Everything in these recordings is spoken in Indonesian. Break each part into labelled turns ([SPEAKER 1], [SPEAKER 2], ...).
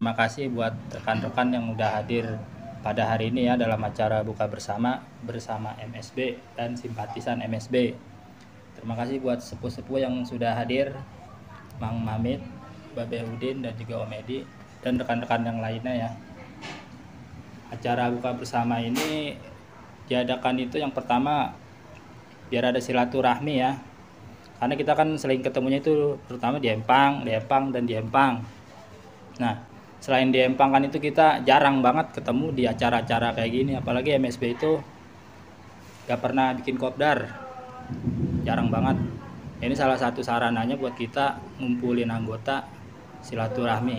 [SPEAKER 1] Terima kasih buat rekan-rekan yang udah hadir pada hari ini ya dalam acara buka bersama MSB dan simpatisan MSB. Terima kasih buat sepuh-sepuh yang sudah hadir, Mang Mamit, Babe Udin dan juga Om Edi dan rekan-rekan yang lainnya ya. Acara buka bersama ini diadakan itu yang pertama biar ada silaturahmi ya. Karena kita kan sering ketemunya itu terutama di Empang dan di Empang. Nah, selain di Empang kan itu kita jarang banget ketemu di acara-acara kayak gini, apalagi MSB itu gak pernah bikin kopdar, jarang banget. Ini salah satu sarananya buat kita ngumpulin anggota silaturahmi.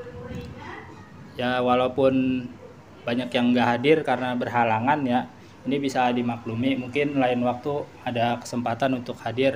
[SPEAKER 1] Ya walaupun banyak yang gak hadir karena berhalangan ya, ini bisa dimaklumi, mungkin lain waktu ada kesempatan untuk hadir.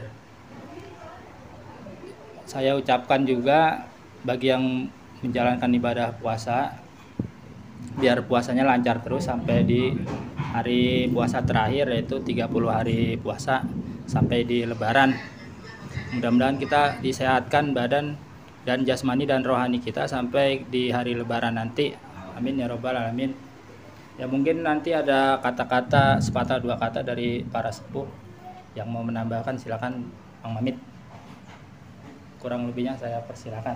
[SPEAKER 1] Saya ucapkan juga bagi yang menjalankan ibadah puasa, biar puasanya lancar terus sampai di hari puasa terakhir, yaitu 30 hari puasa sampai di Lebaran. Mudah-mudahan kita disehatkan badan dan jasmani dan rohani kita sampai di hari Lebaran nanti. Amin ya robbal alamin. Ya mungkin nanti ada kata-kata sepatah dua kata dari para sepuh yang mau menambahkan, silakan Bang Mamit. Kurang lebihnya saya persilakan.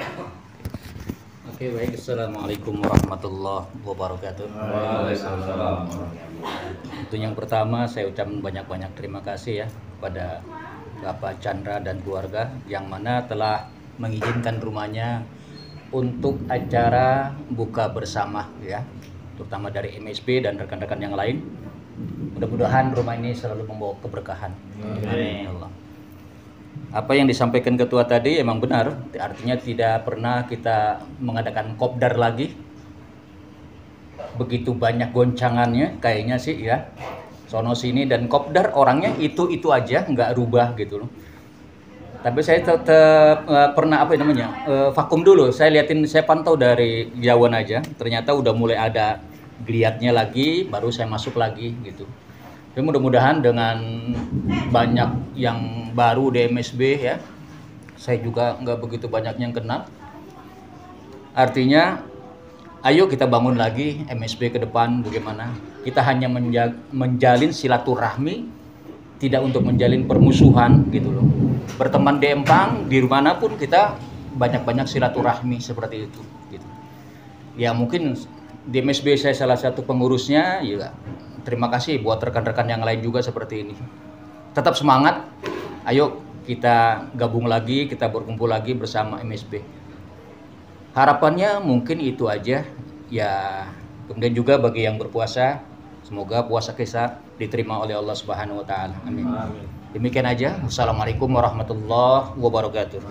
[SPEAKER 2] Oke, baik. Assalamualaikum warahmatullahi wabarakatuh.
[SPEAKER 3] Waalaikumsalam.
[SPEAKER 2] Untuk yang pertama saya ucapkan banyak-banyak terima kasih ya kepada Bapak Chandra dan keluarga yang mana telah mengizinkan rumahnya untuk acara buka bersama ya, terutama dari MSB dan rekan-rekan yang lain. Mudah-mudahan rumah ini selalu membawa keberkahan. Amin ya Allah. Apa yang disampaikan ketua tadi emang benar, artinya tidak pernah kita mengadakan kopdar lagi. Begitu banyak goncangannya kayaknya sih ya, sono sini, dan kopdar orangnya itu aja, nggak rubah gitu loh. Tapi saya tetap pernah vakum dulu. Saya pantau dari jauhan aja, ternyata udah mulai ada geliatnya lagi, baru saya masuk lagi gitu. Tapi mudah-mudahan dengan banyak yang baru di MSB ya, saya juga nggak begitu banyak yang kenal. Artinya, ayo kita bangun lagi MSB ke depan bagaimana. Kita hanya menjalin silaturahmi, tidak untuk menjalin permusuhan gitu loh. Berteman di Empang, di mana pun kita banyak-banyak silaturahmi seperti itu. Gitu. Ya mungkin di MSB saya salah satu pengurusnya ya. Terima kasih buat rekan-rekan yang lain juga seperti ini. Tetap semangat, ayo kita gabung lagi, kita berkumpul lagi bersama MSB. Harapannya mungkin itu aja ya. Kemudian juga bagi yang berpuasa, semoga puasa kita diterima oleh Allah Subhanahu wa taala. Amin. Demikian aja. Wassalamualaikum warahmatullahi wabarakatuh.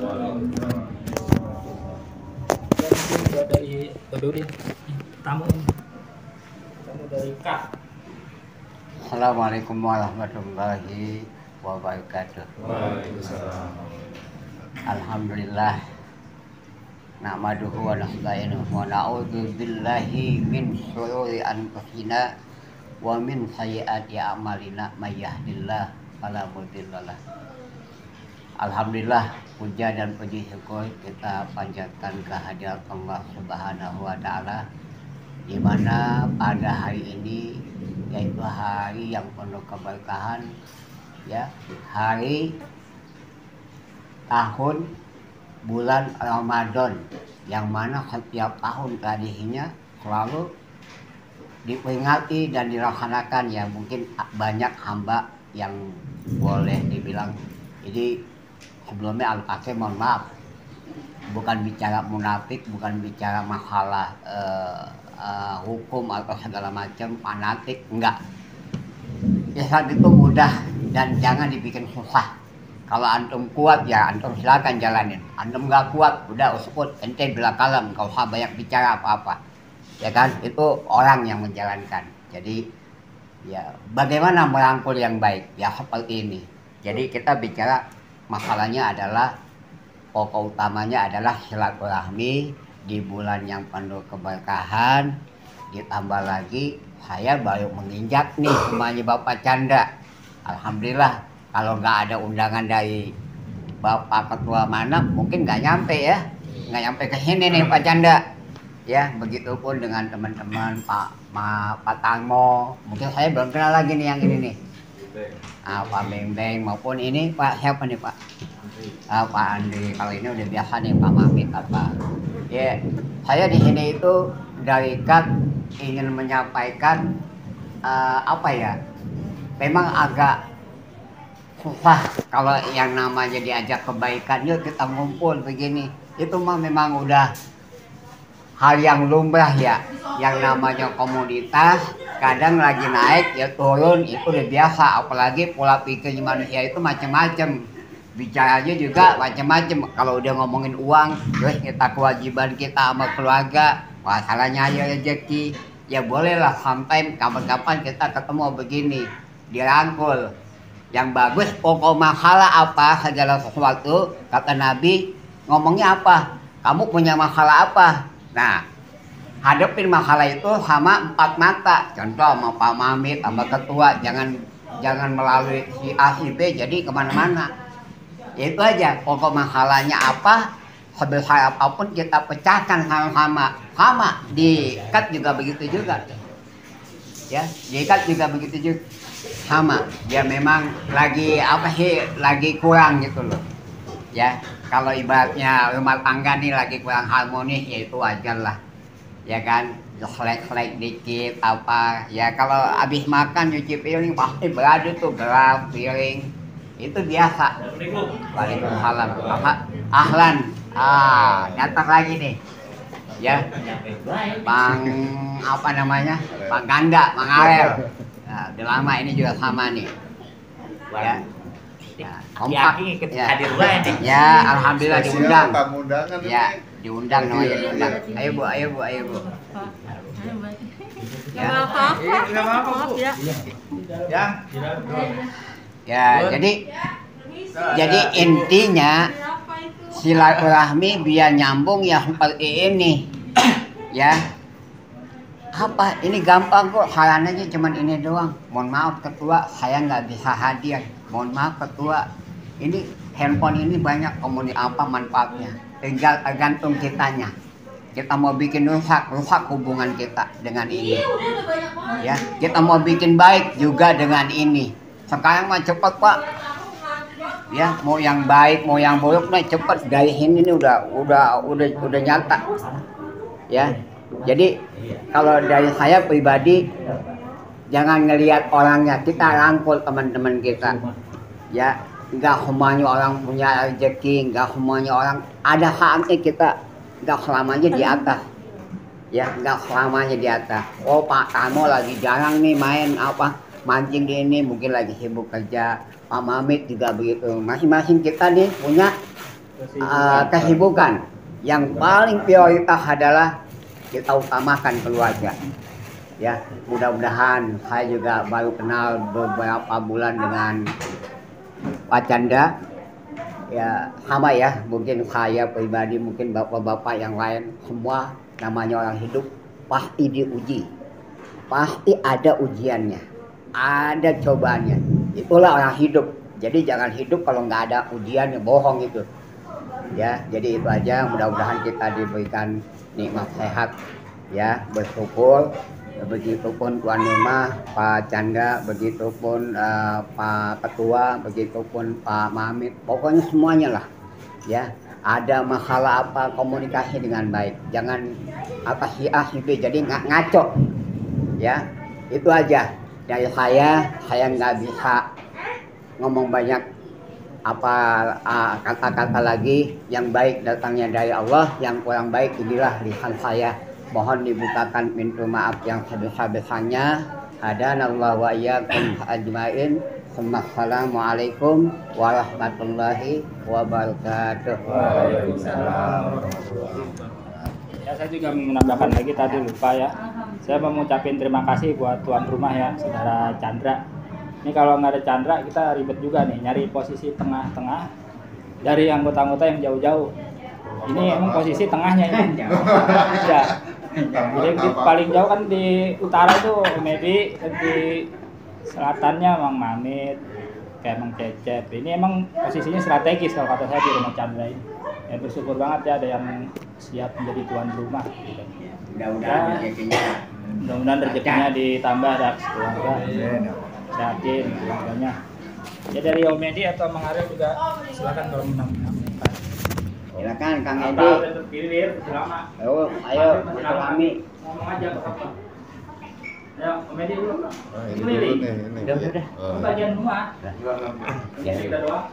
[SPEAKER 1] Dari tamu dari Kak.
[SPEAKER 4] Assalamualaikum warahmatullahi wabarakatuh.
[SPEAKER 3] Waalaikumsalam.
[SPEAKER 4] Alhamdulillah. Nahmaduhu wa nasta'inuhu wa na'udzu billahi min syururi anfusina wa min sayyiati a'malina may yahdihillahu fala mudhillalah. Alhamdulillah, puja dan puji syukur kita panjatkan kehadirat Allah Subhanahu wa taala, di mana pada hari ini yaitu hari yang penuh keberkahan ya, hari tahun bulan Ramadan, yang mana setiap tahun tradisinya selalu diperingati dan dilaksanakan ya. Mungkin banyak hamba yang boleh dibilang, jadi sebelumnya Al-Fatih mohon maaf, bukan bicara munafik, bukan bicara masalah hukum atau segala macam fanatik, enggak. Islam itu mudah dan jangan dibikin susah. Kalau antum kuat ya antum silakan jalanin. Antum nggak kuat, udah usut ente bila kalam, kau usah banyak bicara apa-apa. Ya kan, itu orang yang menjalankan. Jadi ya bagaimana merangkul yang baik ya seperti ini. Jadi kita bicara masalahnya adalah pokok utamanya adalah silaturahmi di bulan yang penuh keberkahan. Ditambah lagi saya baru menginjak nih rumahnya Bapak Chandra. Alhamdulillah, kalau nggak ada undangan dari Bapak Ketua mana mungkin nggak nyampe ya, nggak nyampe ke sini nih Pak Chandra. Ya, begitupun dengan teman-teman Pak Tango. Mungkin saya belum kenal lagi nih yang ini nih. Pak Beng maupun ini Pak siapa nih Pak? Pak Andri. Kalau ini udah biasa nih Pak Mamit apa. Ya, saya di sini itu dari kat ingin menyampaikan apa ya? Memang agak susah kalau yang namanya diajak kebaikan, yuk kita ngumpul begini. Itu mah memang udah hal yang lumrah ya, yang namanya komunitas kadang lagi naik ya turun itu udah biasa, apalagi pola pikir manusia itu macam-macam, bicaranya juga macam-macam. Kalau udah ngomongin uang, terus kita kewajiban kita sama keluarga, masalahnya aja rezeki, ya bolehlah sampai kapan-kapan kita ketemu begini, dirangkul. Yang bagus pokok masalah apa segala sesuatu, kata Nabi ngomongnya apa, kamu punya masalah apa. Nah, hadapin masalah itu sama 4 mata. Contoh sama Pak Mamit, sama ketua, jangan melalui si A, si B, jadi kemana-mana. Itu aja, pokok masalahnya apa, sebesar apapun kita pecahkan sama-sama. Sama, di kat juga begitu juga. Ya, di kat juga begitu juga. Sama, dia memang lagi apa sih, lagi kurang gitu loh. Ya, kalau ibaratnya rumah tangga nih lagi kurang harmonis, ya itu wajar lah, ya kan, selek-selek dikit apa, ya kalau habis makan nyuci piring pasti beradu tuh gelas piring, itu biasa. Waalaikumsalam. Ahlan, datang lagi nih, ya, Bang apa namanya, Bang Ganda, Bang Arel. Nah, udah lama ini juga sama nih, ya. Kompak ya.
[SPEAKER 2] Hadir banget.
[SPEAKER 4] Ya, alhamdulillah diundang.
[SPEAKER 3] Tamu undangan
[SPEAKER 4] Ya, diundang namanya diundang. Ayo Bu. Ya. Ya, jadi intinya silaturahmi biar nyambung ya seperti ini. Ya. Apa? Ini gampang kok, sarannya cuman ini doang. Mohon maaf ketua, saya nggak bisa hadir. Mohon maaf ketua, ini handphone ini banyak apa manfaatnya. Tinggal tergantung kitanya. Kita mau bikin rusak hubungan kita dengan ini. Ya, kita mau bikin baik juga dengan ini. Sekarang mah cepet Pak. Ya, mau yang baik, mau yang buruk nih cepet. Dari ini udah nyata. Ya. Jadi kalau dari saya pribadi, jangan ngelihat orangnya, kita rangkul teman-teman kita. Ya, nggak semuanya orang punya rezeki, nggak semuanya orang ada saatnya kita nggak selamanya di atas. Ya, nggak selamanya di atas. Oh Pak Tamo lagi jarang nih main apa mancing di ini, mungkin lagi sibuk kerja. Pak Mamit juga begitu. Masing-masing kita nih punya kesibukan. Yang paling prioritas adalah kita utamakan keluarga. Ya, mudah-mudahan saya juga baru kenal beberapa bulan dengan Pak Chandra. Ya, sama ya, mungkin saya pribadi, mungkin bapak-bapak yang lain, semua namanya orang hidup pasti diuji. Pasti ada ujiannya, ada cobaannya. Itulah orang hidup. Jadi jangan hidup kalau nggak ada ujian, bohong itu. Ya, jadi itu aja, mudah-mudahan kita diberikan nikmat sehat, ya, bersyukur. Begitupun Tuan Nima, Pak Chandra, begitupun Pak Ketua, begitupun Pak Mamit, pokoknya semuanya lah, ya. Ada masalah apa, komunikasi dengan baik, jangan apa si A si B, jadi ngaco, ya. Itu aja dari saya nggak bisa ngomong banyak apa kata-kata lagi. Yang baik datangnya dari Allah, yang kurang baik inilah lisan saya. Mohon dibukakan pintu maaf yang sebesar-besarnya. Hadanallahu wa iyyakum ajmain. Assalamualaikum warahmatullahi wabarakatuh.
[SPEAKER 1] Ya, saya juga menambahkan lagi, tadi lupa ya. Saya mau mengucapkan terima kasih buat tuan rumah ya, saudara Chandra. Ini kalau nggak ada Chandra kita ribet juga nih, nyari posisi tengah-tengah dari anggota-anggota yang jauh-jauh. Ini emang posisi tengahnya ini. Ya. Jadi paling jauh kan di utara itu Medi, di selatannya Mang Mamit, kayak Mang Cecep. Ini emang posisinya strategis kalau kata saya di rumah Chandra ini. Ya, bersyukur banget ya ada yang siap menjadi tuan rumah gitu.
[SPEAKER 4] Mudah-mudahan rezekinya
[SPEAKER 1] Mudah-mudahan rezekinya ditambah dak keluarga. Sehatin keluarganya. Ya dari Om Edi atau Mang Ariel juga silakan kalau menambahkan.
[SPEAKER 4] silakan Kang Edi.
[SPEAKER 1] Atau Kilir selama.
[SPEAKER 4] Ayo kami.
[SPEAKER 1] Ngomong aja apa-apa. Ayo Om Edi dulu.
[SPEAKER 3] Ini dulu nih, ini.
[SPEAKER 4] Udah.
[SPEAKER 3] Oh,
[SPEAKER 1] Bagian rumah.
[SPEAKER 4] Ya,
[SPEAKER 1] Kita doang.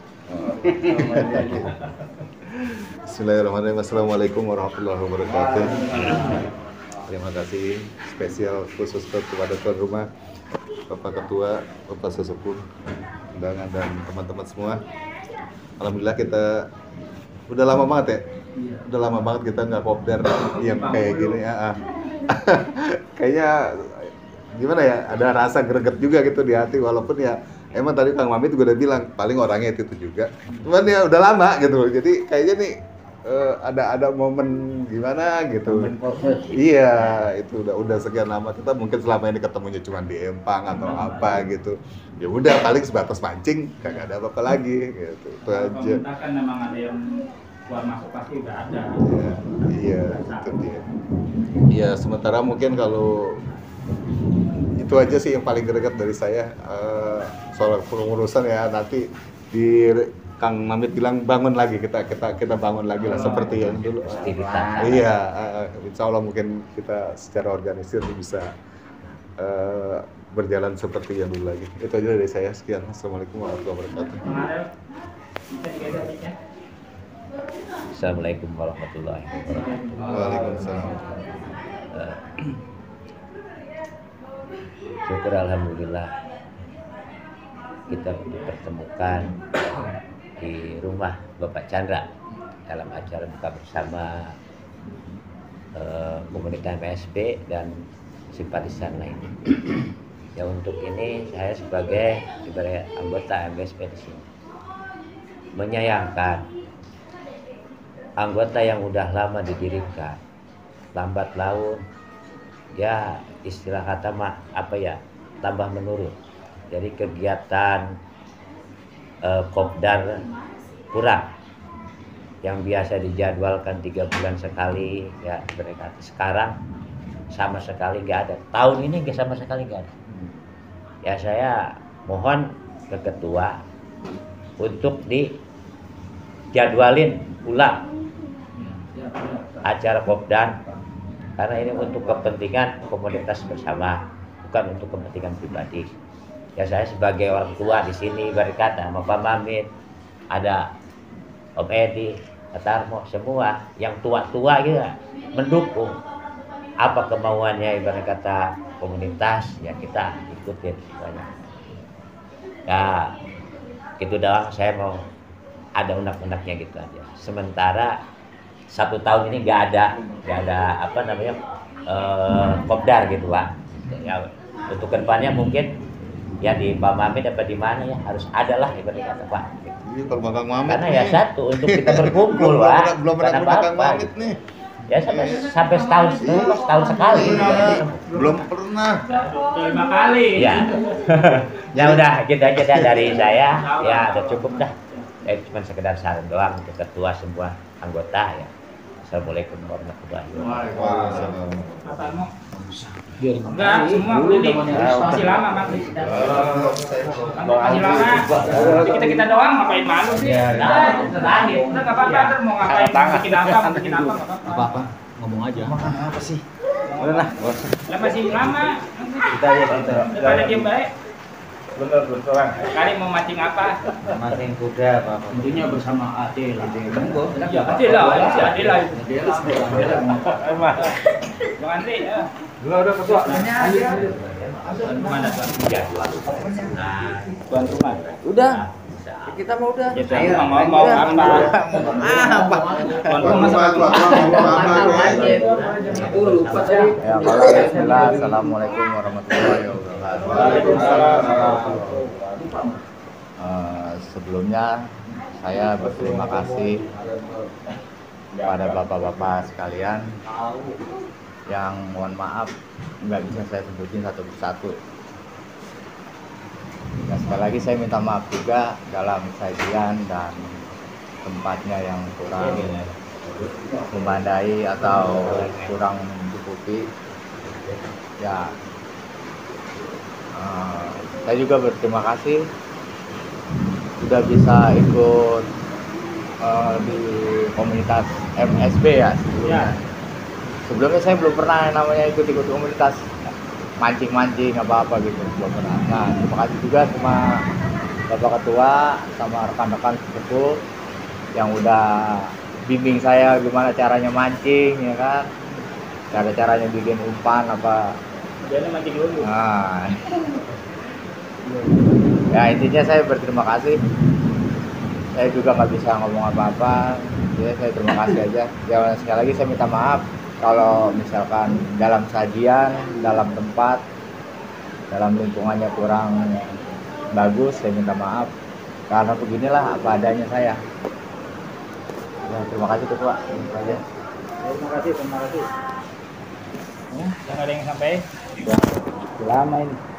[SPEAKER 3] Bismillahirrahmanirrahim. Assalamualaikum warahmatullahi wabarakatuh. Terima kasih spesial khusus kepada tuan rumah, Bapak Ketua, Bapak Sesepuh, undangan dan teman-teman semua. Alhamdulillah kita udah lama banget ya. Udah lama banget kita nggak kopdar yang kayak gini ya. Kayaknya gimana ya? Ada rasa greget juga gitu di hati, walaupun ya emang tadi Kang Mamit juga udah bilang paling orangnya itu juga. Cuman ya udah lama gitu. Jadi kayaknya nih ada momen gimana gitu. Iya, itu udah sekian lama kita mungkin selama ini ketemunya cuma di Empang atau apa gitu. Ya udah paling sebatas mancing, kagak ada apa-apa lagi gitu. Itu aja.
[SPEAKER 1] Pemerintah kan memang ada yang keluar masuk pasti udah ada.
[SPEAKER 3] Iya, itu dia. Iya, sementara mungkin kalau itu aja sih yang paling greget dari saya soal pengurusan ya, nanti di Kang Mamit bilang bangun lagi, kita bangun lagi lah seperti yang dulu. Iya, insya Allah mungkin kita secara organisir bisa berjalan seperti yang dulu lagi. Itu aja dari saya, sekian. Assalamualaikum warahmatullahi wabarakatuh.
[SPEAKER 1] Mang Ariel, bisa digeser mic-nya?
[SPEAKER 5] Assalamualaikum warahmatullahi wabarakatuh.
[SPEAKER 3] Waalaikumsalam.
[SPEAKER 5] Syukur alhamdulillah kita dipertemukan di rumah Bapak Chandra dalam acara buka bersama komunitas MSB dan simpatisan lainnya. Ya untuk ini saya sebagai ibarat anggota MSB di sini menyayangkan anggota yang udah lama didirikan lambat laun, ya istilah kata mah apa ya, tambah menurun. Jadi kegiatan kopdar kurang, yang biasa dijadwalkan 3 bulan sekali ya mereka sekarang sama sekali nggak ada. Tahun ini nggak sama sekali nggak ada. Ya saya mohon ke ketua untuk dijadwalin ulang acara kopdar, karena ini untuk kepentingan komunitas bersama, bukan untuk kepentingan pribadi. Ya saya sebagai orang tua di sini berkata sama Pak Mamit, ada Om Edi, Tarmo, semua yang tua-tua juga mendukung apa kemauannya ibarat kata komunitas, ya kita ikutin banyak. Ya itu doang, saya mau ada unek-uneknya gitu aja. Sementara 1 tahun ini nggak ada apa namanya kopdar gitu Pak. Ya untuk kedepannya mungkin ya di Pak Mamit apa di mana ya harus ada lah ibarat kata Pak.
[SPEAKER 3] Ini kalau Kang Mamit
[SPEAKER 5] Karena
[SPEAKER 3] nih,
[SPEAKER 5] ya satu untuk kita berkumpul Pak.
[SPEAKER 3] belum pernah Kang Mamit nih.
[SPEAKER 5] Ya sampai setahun sekali.
[SPEAKER 3] Belum pernah.
[SPEAKER 1] 5 kali.
[SPEAKER 5] Ya. Ya udah gitu aja dah dari saya. Ya udah cukup dah. Ya cuma sekedar saran doang untuk ketua semua anggota ya. Assalamualaikum warahmatullahi wabarakatuh.
[SPEAKER 3] Waalaikumsalam.
[SPEAKER 1] Pak Tarmo. Enggak, semua ini masih lama masih. Masih lama. Kita doang ngapain malu sih? Terakhir. Udah enggak apa-apa, ntar mau ngapain bikin apa enggak apa-apa.
[SPEAKER 2] Apa-apa, ngomong aja.
[SPEAKER 6] Apa sih? Udah lah.
[SPEAKER 1] Lah masih lama.
[SPEAKER 6] Kita ya kita.
[SPEAKER 1] Daripada diem baik.
[SPEAKER 6] Bener beneran.
[SPEAKER 1] Kali mau mancing apa?
[SPEAKER 6] Mancing kuda apa?
[SPEAKER 2] Tentunya bersama Adel.
[SPEAKER 1] Ya Adil lah, si Adil lah.
[SPEAKER 6] Emang.
[SPEAKER 1] Bang Andri ya.
[SPEAKER 6] Udah ketua.
[SPEAKER 1] Mana tuan? Tuan rumah.
[SPEAKER 6] Udah. Kita mau udah.
[SPEAKER 1] Ya tuan rumah mau apa?
[SPEAKER 6] Apa?
[SPEAKER 1] Tuan rumah sama
[SPEAKER 6] Ya, bismillah. Assalamualaikum warahmatullahi wabarakatuh. Sebelumnya saya berterima kasih kepada bapak-bapak sekalian yang mohon maaf nggak bisa saya sebutin satu persatu. Dan sekali lagi saya minta maaf juga dalam sajian dan tempatnya yang kurang memadai atau kurang mencukupi. Ya, saya juga berterima kasih sudah bisa ikut di komunitas MSB ya sebelumnya. Sebelumnya saya belum pernah yang namanya ikut-ikut komunitas mancing-mancing apa-apa gitu, belum pernah. Nah, terima kasih juga sama Bapak Ketua sama rekan-rekan sepupu yang udah bimbing saya gimana caranya mancing, ya kan, cara-caranya bikin umpan apa.
[SPEAKER 1] Jadi mancing dulu.
[SPEAKER 6] Nah, ya intinya saya berterima kasih. Saya juga nggak bisa ngomong apa-apa, jadi saya terima kasih aja. Ya sekali lagi saya minta maaf kalau misalkan dalam sajian, dalam tempat, dalam lingkungannya kurang bagus, saya minta maaf. Karena beginilah apa adanya saya. Ya, terima kasih Ketua. Terima kasih.
[SPEAKER 1] Terima kasih. Ya, yang ada yang sampai?
[SPEAKER 6] Lama ini.